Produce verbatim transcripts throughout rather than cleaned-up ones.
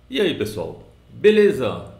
E aí, pessoal? Beleza?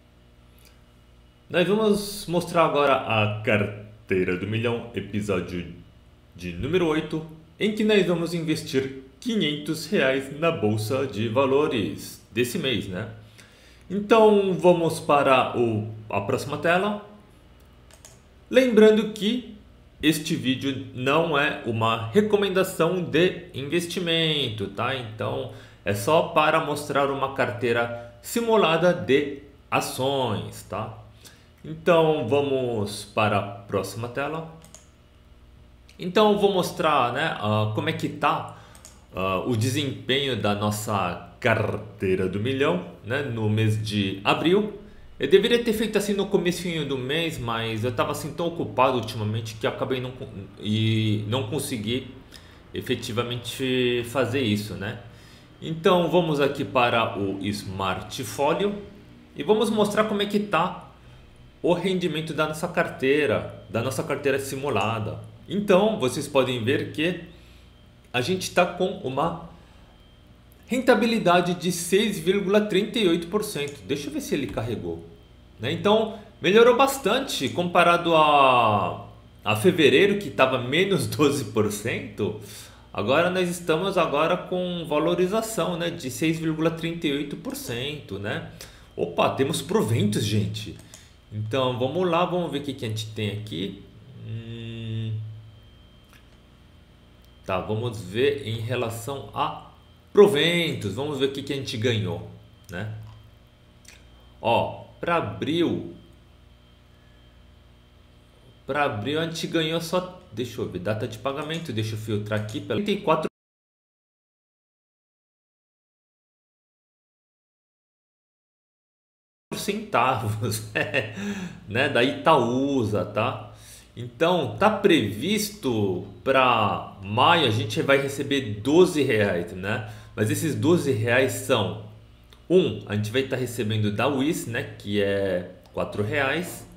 Nós vamos mostrar agora a carteira do milhão, episódio de número oito, em que nós vamos investir quinhentos reais na bolsa de valores desse mês, né? Então vamos para o, a próxima tela. Lembrando que este vídeo não é uma recomendação de investimento, tá? Então é só para mostrar uma carteira simulada de ações, tá? Então vamos para a próxima tela. Então eu vou mostrar, né, uh, como é que tá uh, o desempenho da nossa carteira do milhão, né, no mês de abril. Eu deveria ter feito assim no comecinho do mês, mas eu estava assim tão ocupado ultimamente que eu acabei não e não consegui efetivamente fazer isso, né? Então vamos aqui para o Smartfolio e vamos mostrar como é que tá o rendimento da nossa carteira, da nossa carteira simulada. Então vocês podem ver que a gente está com uma rentabilidade de seis vírgula trinta e oito por cento. Deixa eu ver se ele carregou, né? Então melhorou bastante comparado a, a fevereiro, que estava menos doze por cento. Agora nós estamos agora com valorização, né, de seis vírgula trinta e oito por cento, né? Opa, temos proventos, gente. Então vamos lá, vamos ver o que, que a gente tem aqui. Hum, tá, vamos ver em relação a proventos. Vamos ver o que, que a gente ganhou, né? Ó, para abril, para abril a gente ganhou só, deixa eu ver, data de pagamento, deixa eu filtrar aqui pela trinta e quatro centavos, né, da Itaúsa, tá? Então tá previsto para maio a gente vai receber doze reais, né? Mas esses doze reais são um, a gente vai estar recebendo da Wiz, né, que é quatro reais,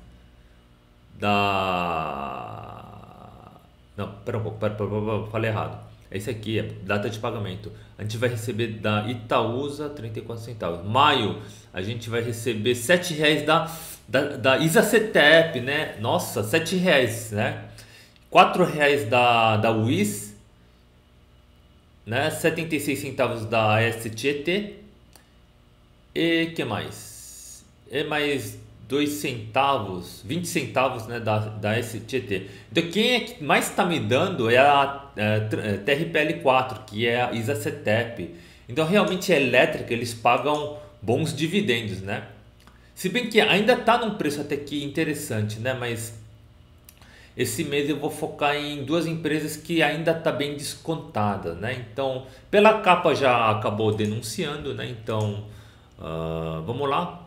da não, pera um pouco, pera, pera, pera, pera, falei errado. É esse aqui, é data de pagamento. A gente vai receber da Itaúsa trinta e quatro centavos. Maio, a gente vai receber sete reais da, da, da Isacetep, né? Nossa, sete reais, né? Quatro reais da, da Wiz, né? Setenta e seis centavos da A S T T. E que mais? E mais dois centavos, vinte centavos, né, da, da S T T. Então quem é que mais está me dando é a é, T R P L quatro, que é a Isacetep. Então realmente a elétrica eles pagam bons dividendos, né? Se bem que ainda está num preço até que interessante, né? Mas esse mês eu vou focar em duas empresas que ainda está bem descontada, né? Então, pela capa já acabou denunciando, né? Então, uh, vamos lá.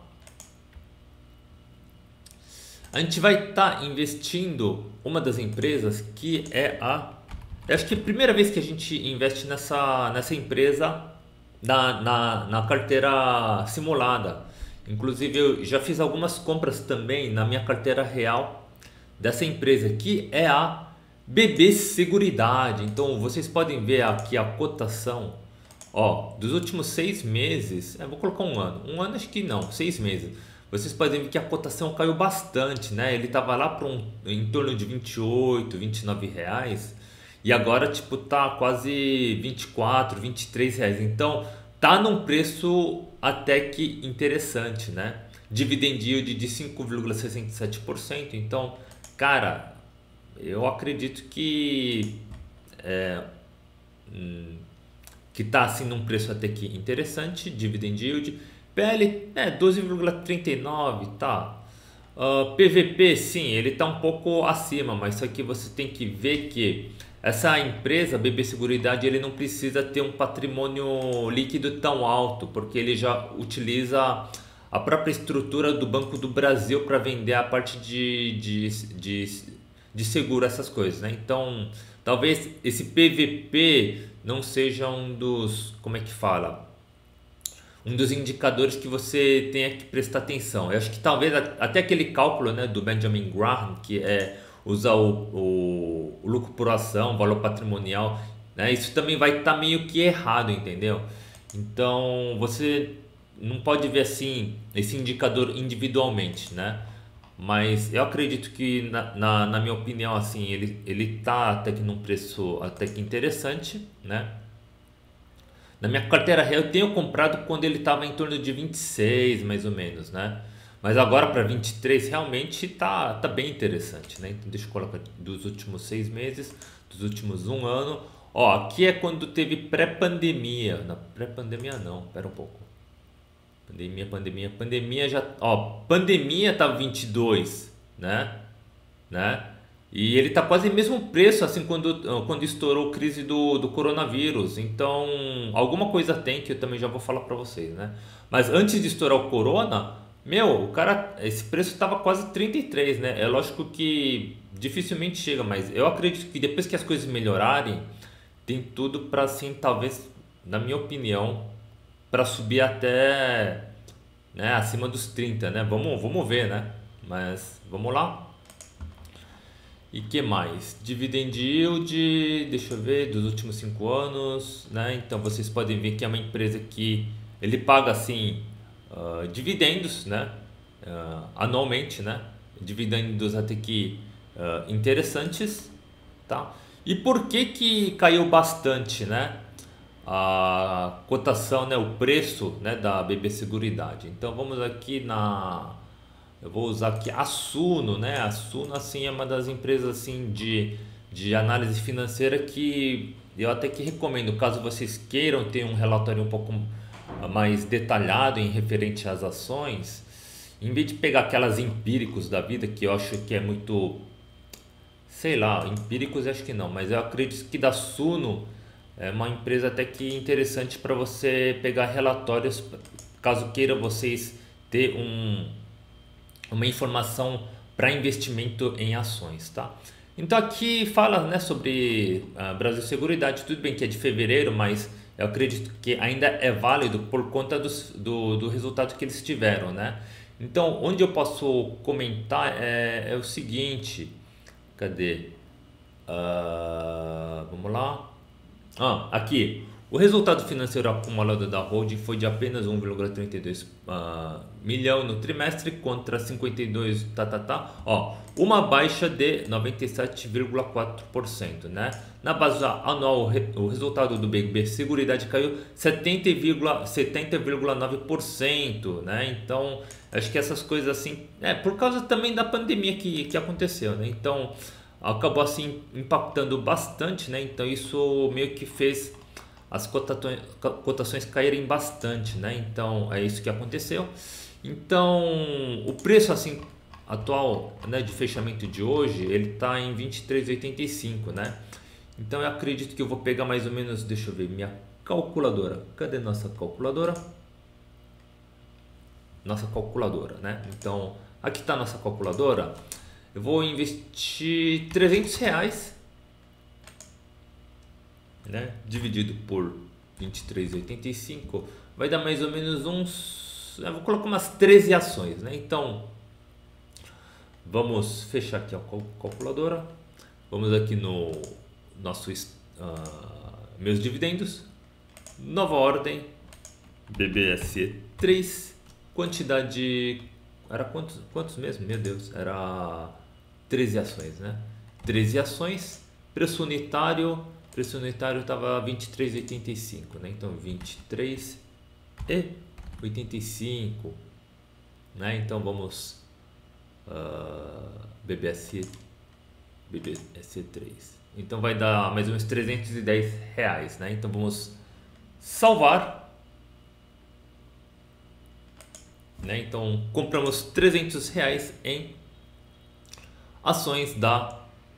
A gente vai estar tá investindo uma das empresas que é a... Eu acho que é a primeira vez que a gente investe nessa, nessa empresa na, na, na carteira simulada. Inclusive eu já fiz algumas compras também na minha carteira real dessa empresa, que é a B B Seguridade. Então vocês podem ver aqui a cotação, ó, dos últimos seis meses. Eu vou colocar um ano, um ano acho que não, seis meses. Vocês podem ver que a cotação caiu bastante, né? Ele tava lá para um, em torno de vinte e oito, vinte e nove reais e agora tipo tá quase vinte e quatro, vinte e três reais. Então tá num preço até que interessante, né? Dividend yield de cinco vírgula sessenta e sete por cento. Então, cara, eu acredito que é, hum, que tá assim num preço até que interessante, dividend yield. P L é doze vírgula trinta e nove, tá. Uh, P V P sim, ele tá um pouco acima, mas só que você tem que ver que essa empresa, B B Seguridade, ele não precisa ter um patrimônio líquido tão alto, porque ele já utiliza a própria estrutura do Banco do Brasil para vender a parte de, de, de, de seguro, essas coisas, né? Então, talvez esse P V P não seja um dos, como é que fala? Um dos indicadores que você tenha que prestar atenção. Eu acho que talvez até aquele cálculo, né, do Benjamin Graham, que é usar o, o, o lucro por ação, valor patrimonial, né, isso também vai estar tá meio que errado, entendeu? Então você não pode ver assim esse indicador individualmente, né? Mas eu acredito que na, na, na minha opinião assim ele ele tá até que num preço até que interessante, né? Na minha carteira real eu tenho comprado quando ele estava em torno de vinte e seis mais ou menos, né? Mas agora para vinte e três realmente tá, tá bem interessante, né? Então deixa eu colocar dos últimos seis meses, dos últimos um ano. Ó, aqui é quando teve pré-pandemia. Na pré-pandemia não, pera um pouco. Pandemia, pandemia, pandemia já. Ó, pandemia tá vinte e dois, né? Né? E ele tá quase o mesmo preço assim quando, quando estourou a crise do, do coronavírus. Então, alguma coisa tem que eu também já vou falar para vocês, né? Mas antes de estourar o corona, meu, o cara, esse preço tava quase trinta e três, né? É lógico que dificilmente chega, mas eu acredito que depois que as coisas melhorarem, tem tudo para assim, talvez, na minha opinião, para subir até, né, acima dos trinta, né? Vamos, vamos ver, né? Mas vamos lá. E que mais? Dividend yield, deixa eu ver, dos últimos cinco anos, né? Então vocês podem ver que é uma empresa que ele paga assim uh, dividendos, né? Uh, anualmente, né? Dividendos até que uh, interessantes, tá? E por que que caiu bastante, né? A cotação, né? O preço, né? Da B B Seguridade. Então vamos aqui na eu vou usar aqui a Suno, né? A Suno assim é uma das empresas assim de, de análise financeira que eu até que recomendo, caso vocês queiram ter um relatório um pouco mais detalhado em referente às ações, em vez de pegar aquelas empíricos da vida que eu acho que é muito, sei lá, empíricos acho que não, mas eu acredito que da Suno é uma empresa até que interessante para você pegar relatórios, caso queiram vocês ter um uma informação para investimento em ações, tá? Então aqui fala, né, sobre a Brasil Seguridade, tudo bem que é de fevereiro, mas eu acredito que ainda é válido por conta dos, do, do resultado que eles tiveram, né? Então onde eu posso comentar é, é o seguinte, cadê? Uh, vamos lá. Ah, aqui. O resultado financeiro acumulado da holding foi de apenas um vírgula trinta e dois uh, milhão no trimestre contra cinquenta e dois, tá, tá, tá. Ó, uma baixa de noventa e sete vírgula quatro por cento, né? Na base anual, o resultado do B B Seguridade caiu setenta vírgula nove por cento, né? Então, acho que essas coisas assim, é por causa também da pandemia que, que aconteceu, né? Então, acabou assim impactando bastante, né? Então, isso meio que fez as cotações, cotações caírem bastante, né? Então é isso que aconteceu. Então o preço assim atual, né, de fechamento de hoje, ele está em vinte e três vírgula oitenta e cinco, né? Então eu acredito que eu vou pegar mais ou menos, deixa eu ver, minha calculadora. Cadê nossa calculadora? Nossa calculadora, né? Então aqui está nossa calculadora. Eu vou investir trezentos reais, né, dividido por vinte e três vírgula oitenta e cinco, vai dar mais ou menos uns, eu vou colocar umas treze ações, né? Então vamos fechar aqui a calculadora, vamos aqui no nosso uh, meus dividendos, nova ordem, B B S E três, quantidade, era quantos, quantos mesmo? Meu Deus, era treze ações, né? treze ações, preço unitário, preço unitário estava vinte e três vírgula oitenta e cinco, né? Então vinte e três e oitenta e cinco, né? Então vamos uh, B B S E B B S E três. Então vai dar mais ou menos trezentos e dez reais, né? Então vamos salvar, né? Então compramos trezentos reais em ações da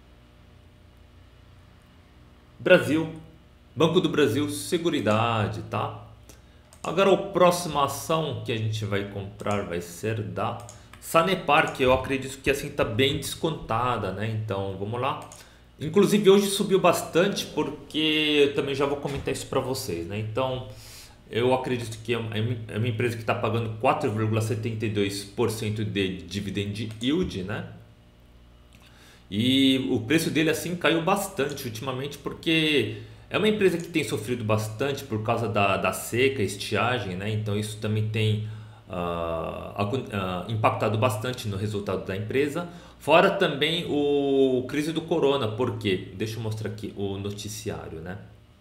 Brasil, Banco do Brasil Seguridade, tá? Agora a próxima ação que a gente vai comprar vai ser da Sanepar, que eu acredito que assim tá bem descontada, né? Então vamos lá. Inclusive hoje subiu bastante porque eu também já vou comentar isso para vocês, né? Então eu acredito que é uma empresa que está pagando quatro vírgula setenta e dois por cento de dividend yield, né? E o preço dele assim caiu bastante ultimamente porque É uma empresa que tem sofrido bastante por causa da, da seca, estiagem, né? Então isso também tem ah, acon- ah, impactado bastante no resultado da empresa. Fora também o crise do corona, por quê? Deixa eu mostrar aqui o noticiário, né?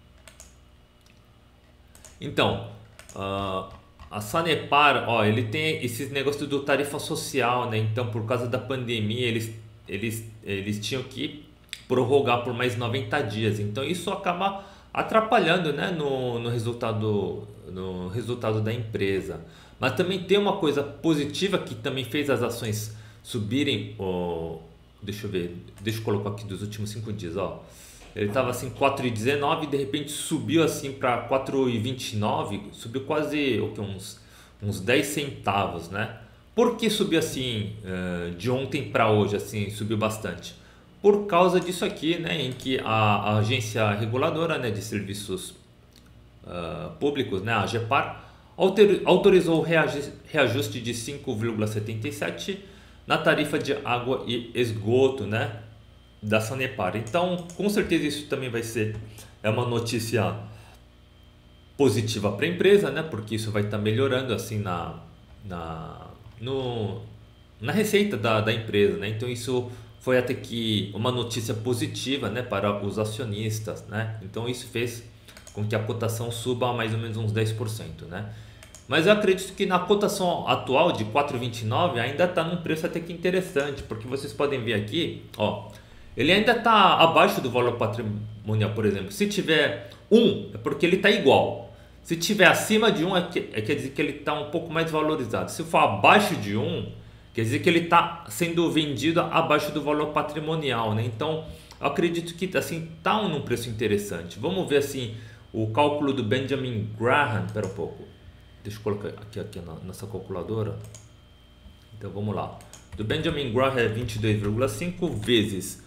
Então, ah, a Sanepar, ó, ele tem esses negócios do tarifa social, né? Então, por causa da pandemia, eles, eles, eles tinham que prorrogar por mais noventa dias. Então, isso acaba atrapalhando, né, no, no resultado, no resultado da empresa. Mas também tem uma coisa positiva que também fez as ações subirem. Ó, deixa eu ver, deixa eu colocar aqui dos últimos cinco dias, ó. Ele estava assim quatro e dezenove e de repente subiu assim para quatro e vinte e nove, subiu quase o que, uns, uns dez centavos, né? Por que subiu assim eh, de ontem para hoje, assim, subiu bastante? Por causa disso aqui, né, em que a, a agência reguladora, né, de serviços ah, públicos, né, a AGEPAR, alter- autorizou o reajuste reajuste de cinco vírgula setenta e sete na tarifa de água e esgoto, né, da Sanepar. Então, com certeza isso também vai ser é uma notícia positiva para a empresa, né? Porque isso vai estar melhorando assim na, na, no, na receita da, da empresa, né? Então isso foi até que uma notícia positiva, né, para os acionistas, né? Então isso fez com que a cotação suba a mais ou menos uns dez por cento, né? Mas eu acredito que na cotação atual de quatro e vinte e nove ainda está num preço até que interessante, porque vocês podem ver aqui, ó, ele ainda está abaixo do valor patrimonial, por exemplo. Se tiver um, é porque ele está igual. Se tiver acima de um, é, que, é quer dizer que ele está um pouco mais valorizado. Se for abaixo de um, quer dizer que ele está sendo vendido abaixo do valor patrimonial, né? Então, eu acredito que assim está num preço interessante. Vamos ver assim o cálculo do Benjamin Graham. Espera um pouco. Deixa eu colocar aqui, aqui na nossa calculadora. Então vamos lá. Do Benjamin Graham é vinte e dois vírgula cinco vezes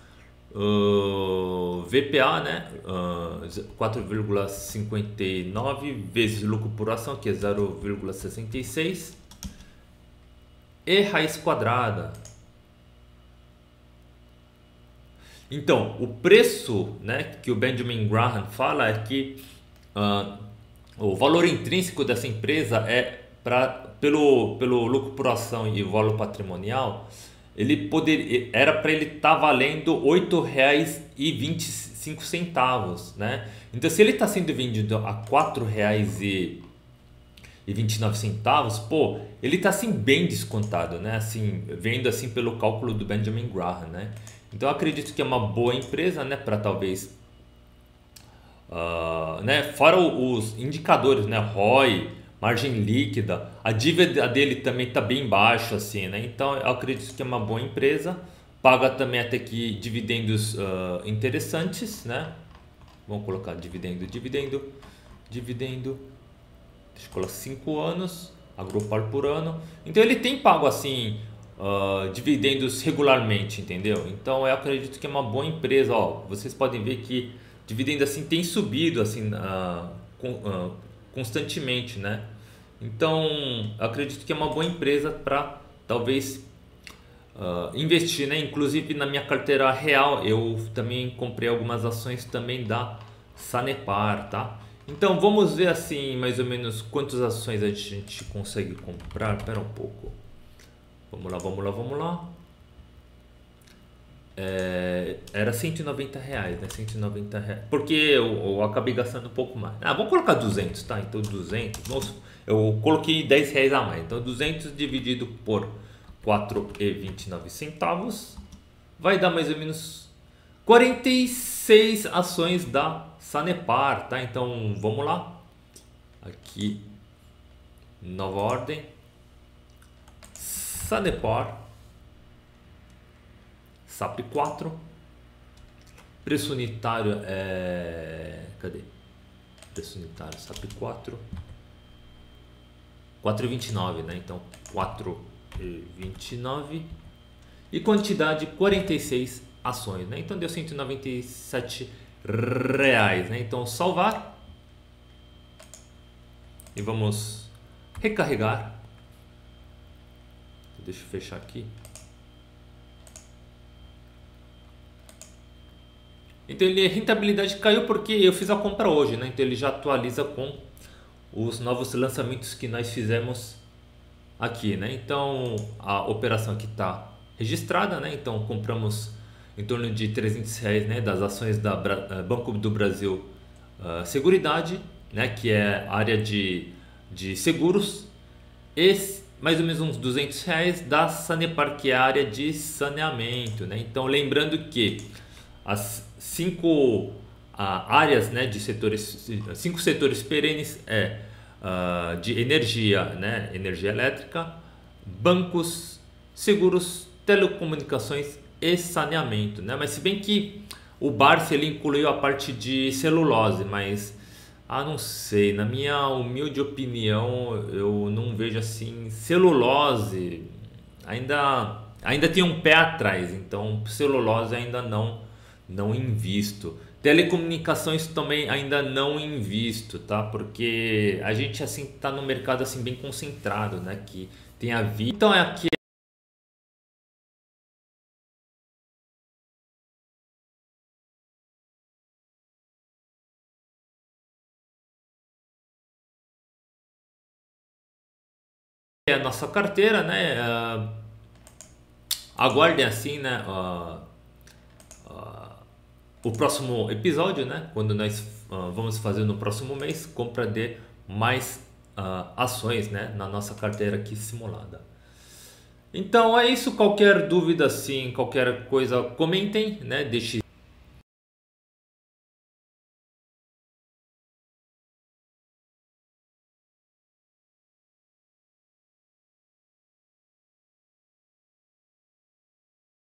uh, V P A, né? Uh, quatro vírgula cinquenta e nove vezes lucro por ação, que é zero vírgula sessenta e seis. E raiz quadrada. Então, o preço, né, que o Benjamin Graham fala é que uh, o valor intrínseco dessa empresa é pra, pelo, pelo lucro por ação e o valor patrimonial, ele poder, era para ele estar tá valendo oito reais e vinte e cinco centavos, né? Então, se ele está sendo vendido a quatro reais e vinte e nove centavos, pô, ele está assim bem descontado, né? Assim, vendo assim pelo cálculo do Benjamin Graham, né? Então, eu acredito que é uma boa empresa, né, para talvez Uh, né? Fora os indicadores, né? R O I, margem líquida, a dívida dele também está bem baixa, assim, né? Então eu acredito que é uma boa empresa, paga também até que dividendos uh, interessantes, né? Vamos colocar dividendo, dividendo, dividendo, deixa eu colocar cinco anos, agrupar por ano. Então ele tem pago assim uh, dividendos regularmente, entendeu? Então eu acredito que é uma boa empresa, ó. Vocês podem ver que dividendo assim tem subido assim uh, com, uh, constantemente, né? Então eu acredito que é uma boa empresa para talvez uh, investir, né? Inclusive na minha carteira real eu também comprei algumas ações também da Sanepar, tá? Então vamos ver assim mais ou menos quantas ações a gente consegue comprar. Espera um pouco. Vamos lá, vamos lá, vamos lá. É, era cento e noventa reais, né? cento e noventa reais. Porque eu, eu acabei gastando um pouco mais. Ah, vamos colocar duzentos, tá? Então duzentos. Nossa, eu coloquei dez reais a mais. Então duzentos dividido por quatro e vinte e nove centavos vai dar mais ou menos quarenta e seis ações da Sanepar, tá? Então vamos lá. Aqui, nova ordem. Sanepar. S A P quatro. Preço unitário é. Cadê? Preço unitário S A P quatro. quatro e vinte e nove, né? Então quatro e vinte e nove. E quantidade quarenta e seis ações, né? Então deu cento e noventa e sete reais, né? Então salvar. E vamos recarregar. Deixa eu fechar aqui. Então ele, a rentabilidade caiu porque eu fiz a compra hoje, né? Então ele já atualiza com os novos lançamentos que nós fizemos aqui, né? Então a operação aqui está registrada, né? Então compramos em torno de trezentos reais, né, das ações da Bra- Banco do Brasil, uh, Seguridade, né, que é a área de, de seguros, e mais ou menos uns duzentos reais da Sanepar, que é a área de saneamento, né? Então lembrando que as cinco ah, áreas, né, de setores, cinco setores perenes é ah, de energia, né, energia elétrica, bancos, seguros, telecomunicações e saneamento, né? Mas se bem que o Barsi ele incluiu a parte de celulose, mas ah, não sei, na minha humilde opinião, eu não vejo assim celulose, ainda ainda tem um pé atrás, então celulose ainda não não invisto. Telecomunicações também ainda não invisto, tá? Porque a gente assim tá no mercado assim bem concentrado, né, que tem a vida. Então é aqui é a nossa carteira, né? Ah, aguardem assim, né? ah, o próximo episódio, né? Quando nós ah, vamos fazer no próximo mês compra de mais ah, ações, né? Na nossa carteira aqui simulada. Então é isso. Qualquer dúvida, assim, qualquer coisa, comentem, né? Deixe